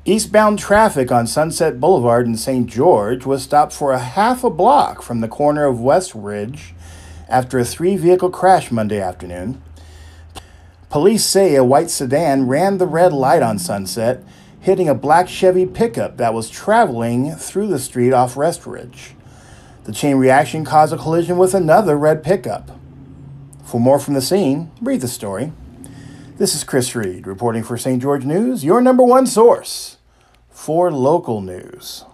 Eastbound traffic on Sunset Boulevard in St. George was stopped for a half a block from the corner of Westridge after a three-vehicle crash Monday afternoon. Police say a white sedan ran the red light on Sunset, hitting a black Chevy pickup that was traveling through the street off Westridge. The chain reaction caused a collision with another red pickup. For more from the scene, read the story. This is Chris Reed reporting for St. George News, your #1 source for local news.